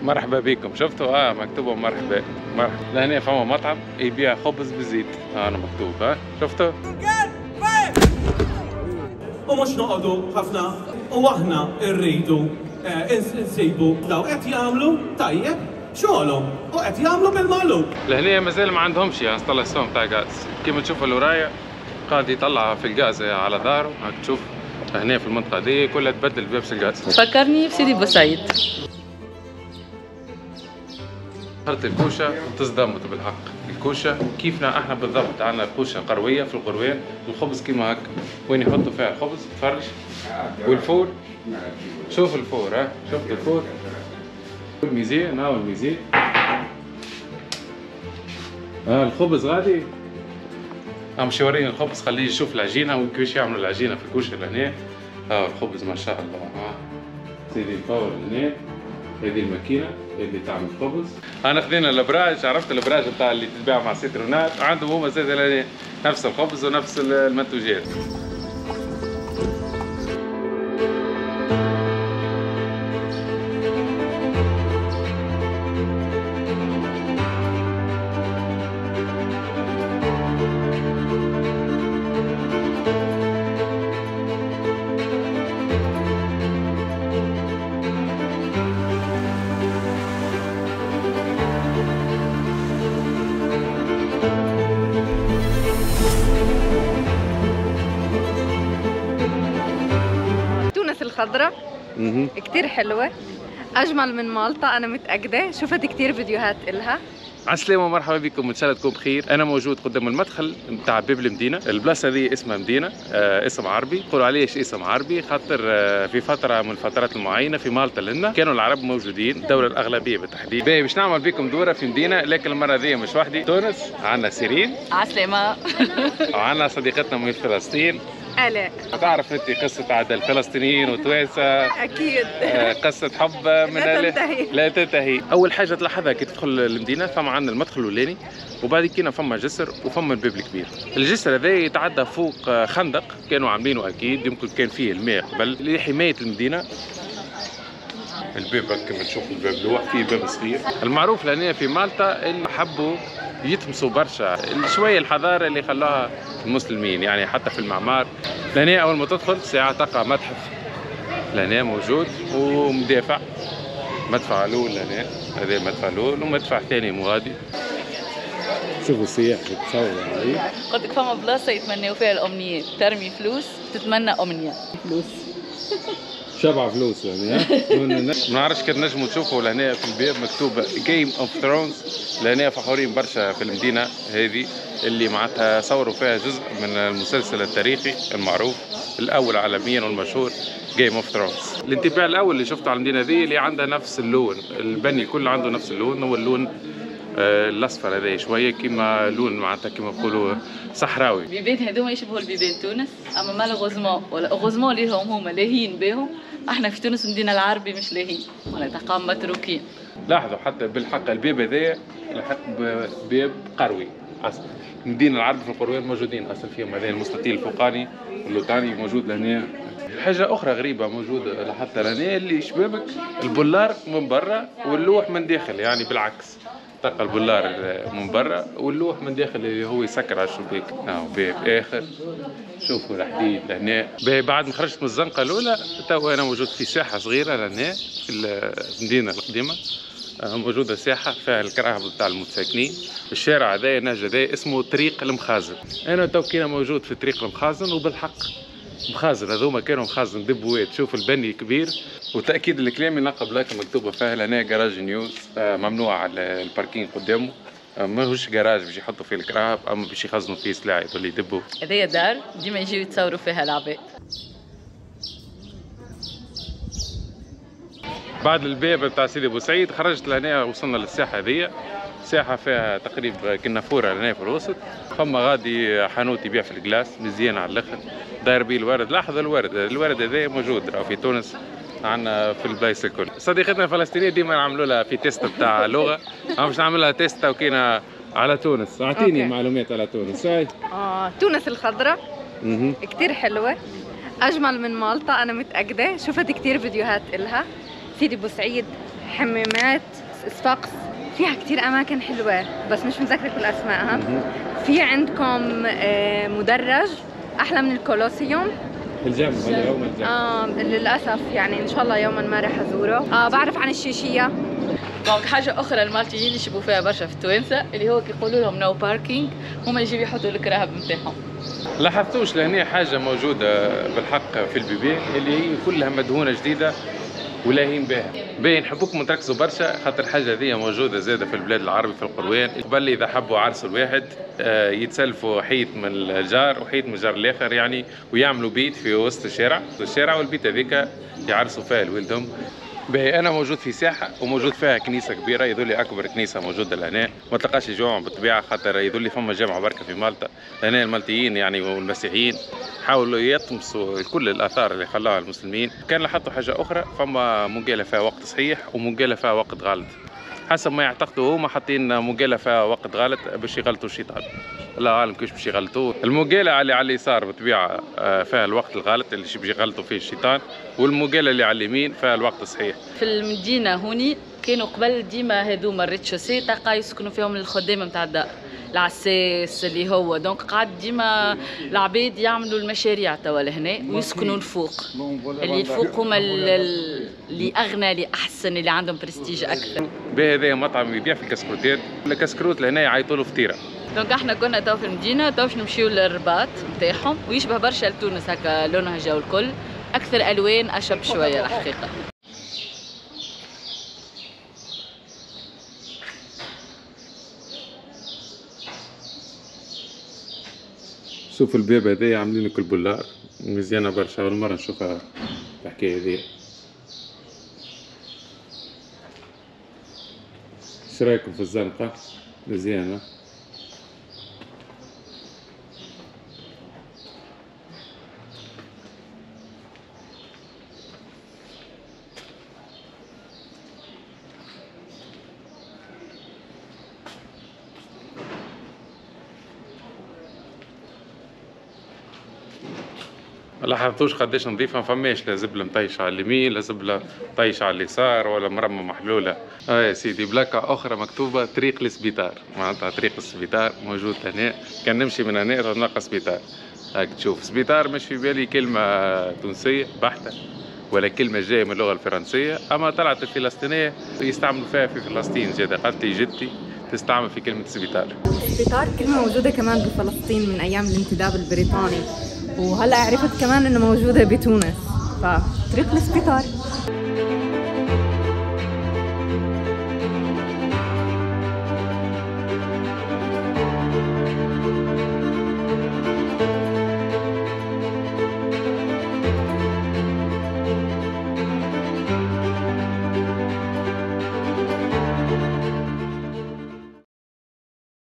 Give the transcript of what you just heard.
مرحبا بكم. شفتوا مكتوبه مرحبا. مرحبا. لهنا فما مطعم يبيع خبز بزيت، انا مكتوب شفتوا. ومش نقعدوا ħafna u aħna rridu nsibu daw qed jagħmlu tajjeb xogħolhom u qed jagħmlu bil-magħlub. لهنا مازال ما عندهمش انستالاسيون تاع غاز، كيما تشوفوا اللي ورايا قاعد يطلع في الغاز على ظهره. هاك تشوف هنا في المنطقه دي كلها تبدل بنفس الغاز. فكرني بسيدي بوسعيد. صارت الكوشه تصدمت بالحق. الكوشه كيفنا احنا بالضبط، عندنا كوشه قرويه في القروان، الخبز كيما هكا وين يحطوا فيها الخبز تفرج. والفول شوف الفول شفت الفول الميزان الميزان الخبز غادي مش يوريني الخبز، خليه يشوف العجينه وكيفاش يعملوا العجينه في الكوشه لهنا. الخبز ما شاء الله. سيدي الفور هنا، هذه الماكينه اللي تعمل خبز. انا خذينا الابراج، عرفت الابراج بتاع اللي تتباع مع سيترونات، عندهم هما زاد نفس الخبز ونفس المنتوجات. الخضراء كتير حلوة، أجمل من مالطا أنا متأكدة، شفت كتير فيديوهات إلها. عالسلامة ومرحبا بكم، ان شاء الله تكونوا بخير. انا موجود قدام المدخل نتاع باب المدينه. البلاصه هذه اسمها مدينه، اسم عربي. يقولوا عليش اسم عربي خاطر في فتره من الفترات المعينه في مالطا لنا كانوا العرب موجودين، الدوله الاغلبيه بالتحديد. باهي باش نعمل بكم دوره في مدينه، لكن المره هذه مش وحدي. تونس عندنا سيرين. عالسلامة. وعندنا صديقتنا من فلسطين آلاء. تعرف انت قصه عاد الفلسطينيين وتوانسه؟ اكيد. قصه حب من لا تنتهي. اول حاجه تلاحظها كي تدخل المدينه فما عندنا المدخل الاولاني، وبعد كينا فما جسر وفما الباب الكبير. الجسر هذا يتعدى فوق خندق كانوا عاملينه اكيد، يمكن كان فيه الماء قبل لحمايه المدينه. الباب كما تشوف الباب لوح فيه باب صغير. المعروف لهنا في مالطا اللي حبوا يتمسوا برشا شويه الحضاره اللي خلاها المسلمين، يعني حتى في المعمار. لهنا اول ما تدخل ساعه تلقى متحف لهنا موجود ومدافع، مدفع الاول لهنا، هذا المدفع الاول ومدفع ثاني مغادي. شوفوا السياح بتصور عليه. قلت لك فما بلاصه يتمنوا فيها الامنيات، ترمي فلوس تتمنى امنيه. فلوس شبع فلوس يعني. ما نعرفش كان نجموا تشوفوا لهنا في الباب مكتوب جيم اوف ثرونز. لهنا فخورين برشا في المدينه هذه اللي معناتها صوروا فيها جزء من المسلسل التاريخي المعروف الاول عالميا والمشهور جيم اوف ثرونز. الانطباع الاول اللي شفته على المدينه ذي اللي عندها نفس اللون، البني كله عنده نفس اللون، هو اللون الاصفر هذا شويه كيما لون معناتها كيما نقولوا صحراوي. البيبان هذوما يشبهوا البيبان تونس، اما مالوغوزمون ولا اوغوزمون ليهم هما لاهين بهم. احنا في تونس المدينه العربي مش لاهين ولا تقام متروكين. لاحظوا حتى بالحق الباب هذايا الحق باب قروي اصلا. المدينه العربي في القروان موجودين اصلا فيهم، هذا المستطيل الفوقاني اللوطاني موجود لهنا. حاجه اخرى غريبه موجوده حتى لهنا اللي شبابك البولار من برا واللوح من داخل، يعني بالعكس تلقى البولار من برا واللوح من داخل اللي هو يسكر على الشباك. باب اخر. شوفوا الحديد لهنا. بعد ما خرجت من الزنقه الاولى تو انا موجود في ساحه صغيره لهنا في المدينه القديمه. موجوده ساحه فيها الكراهب بتاع المتساكنين. الشارع هذا نهج هذا اسمه طريق المخازن. انا تو كنا موجود في طريق المخازن، وبالحق مخازن هذوما كانوا مخازن دبوات. شوف البني كبير، وتاكيد الكلام ينقب لك مكتوبه فيها لهنا جراج نيوز. ممنوع الباركينغ قدامه، ماهوش جراج باش يحطوا فيه الكراهب، اما باش يخزنوا فيه سلاح يضل يدبوا. هذيا دار ديما يجيو يتصوروا فيها العباد. بعد الباب بتاع سيدي بوسعيد خرجت لهنا، وصلنا للساحه هذيا. ساحه فيها تقريبا كنافوره لهنا في الوسط. فما غادي حانوت يبيع في الكلاس مزيان على الاخر، داير بيه الورد. لاحظ الورد هذا موجود راه في تونس عندنا في البلايص الكل. صديقتنا الفلسطينيه ديما نعملوا لها في تيست بتاع لغه، باش نعمل لها تيست وكينا على تونس. اعطيني معلومات على تونس. تونس الخضراء كتير حلوه، اجمل من مالطا انا متاكده، شفت كتير فيديوهات إلها. سيدي بوسعيد حمامات، صفاقس، فيها كتير أماكن حلوة بس مش متذكرة كل أسمائها. في عندكم مدرج أحلى من الكولوسيوم. الجامع ولا يوم الجامع؟ للأسف يعني إن شاء الله يوما ما رح أزوره. بعرف عن الشيشية. دونك حاجة أخرى المالتيين يشبهوا فيها برشا في التوانسة اللي هو كيقولوا لهم نو باركينج، هما يجيو يحطوا الكراهب نتاعهم. لاحظتوش لهنا حاجة موجودة بالحق في البيبي اللي هي كلها مدهونة جديدة ولاهين بها. باهي نحبوكم تركزوا برشا خاطر الحاجة هذه موجودة زادة في البلاد العربي في القروان. قبل إذا حبوا عرس الواحد يتسلفوا حيط من الجار وحيط من الجار الآخر يعني، ويعملوا بيت في وسط الشارع والبيت هذيك يعرسوا فيها لولدهم. باهي انا موجود في ساحه وموجود فيها كنيسه كبيره، يظل لي اكبر كنيسه موجوده لهنا، ما تلقاش جامع بالطبيعه خاطر يظل لي فما جامع بركه في مالطا. لهنا المالتيين يعني والمسيحيين حاولوا يطمسوا كل الاثار اللي خلاها المسلمين. كان لاحظتوا حاجه اخرى، فما مقاله فيها وقت صحيح ومقاله فيها وقت غلط، حسب ما يعتقدوا هما حاطين مقاله فيها وقت غلط باش يغلطوا الشيطان. الله اعلم كيفاش باش يغلطوه. المقاله على اليسار بالطبيعه فيها الوقت الغلط اللي باش يغلطوا فيه الشيطان، والمقاله اللي على اليمين فيها الوقت الصحيح. في المدينه هوني كانوا قبل ديما هذوما الريتشوسي تلقى يسكنوا فيهم الخدامه نتاع الدار، العساس اللي هو دونك قعد ديما العباد يعملوا المشاريع توا لهنا ويسكنوا الفوق. اللي الفوق هما اللي اغنى اللي احسن اللي عندهم برستيج اكثر. بهذا مطعم يبيع في الكسكروتات، الكسكروت لهنا يعيطوا له فطيره. دونك احنا كنا تو في المدينه، تو باش نمشيو للرباط نتاعهم ويشبه برشا لتونس هكا لونها جو الكل، اكثر الوان اشب شويه الحقيقه. شوف الباب هذايا عاملين لك البولار مزيانه برشا، اول مره نشوفها الحكايه هذيا. ايش رايكم في الزنقه؟ مزيانه. لاحظتوش قداش نظيفه؟ ما فماش لا زبله مطيشه على اليمين لا زبله مطيشه على اليسار ولا مرمى محلوله. يا سيدي بلاكه اخرى مكتوبه طريق للسبيطار، معناتها طريق السبيطار موجود هنا. كان نمشي من هنا نلقى سبيطار. هاك تشوف سبيطار مش في بالي كلمه تونسيه بحته ولا كلمه جايه من اللغه الفرنسيه، اما طلعت الفلسطينيه يستعملوا فيها في فلسطين زاده. قالت لي جدتي تستعمل في كلمه سبيطار. السبيطار كلمه موجوده كمان بفلسطين من ايام الانتداب البريطاني، وهلا عرفت كمان انه موجوده بتونس، فطريق السبيطار.